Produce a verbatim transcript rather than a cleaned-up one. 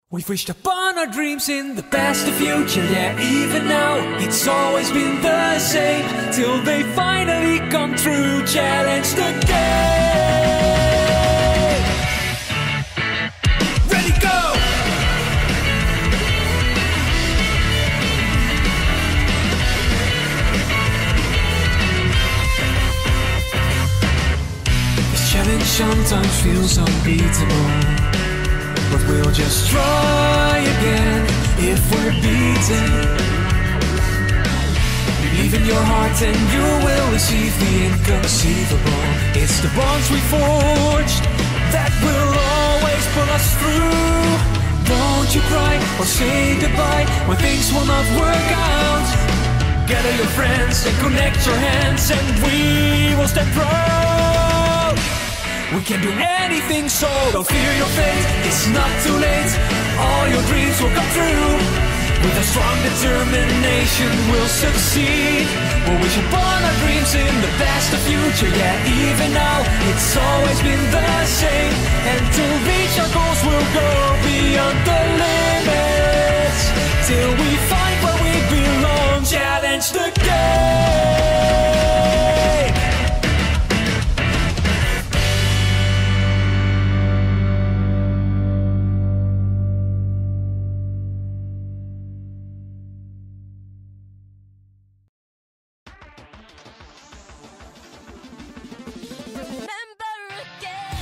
We've wished upon our dreams in the past, the future, yeah, even now it's always been the same, till they finally come true. Challenge the game. Ready, go! This challenge sometimes feels unbeatable, but we'll just try again if we're beaten. Believe in your heart and you will receive the inconceivable. It's the bonds we forged that will always pull us through. Don't you cry or say goodbye when things will not work out. Gather your friends and connect your hands, and we will stand proud. We can do anything, so don't fear your fate. It's not too late, all your dreams will come true. With a strong determination we'll succeed. We'll wish upon our dreams in the past, the future, yeah, even now it's always been the same. And to reach our goals we'll go beyond the limits, till we find where we belong. Challenge the game. Remember again.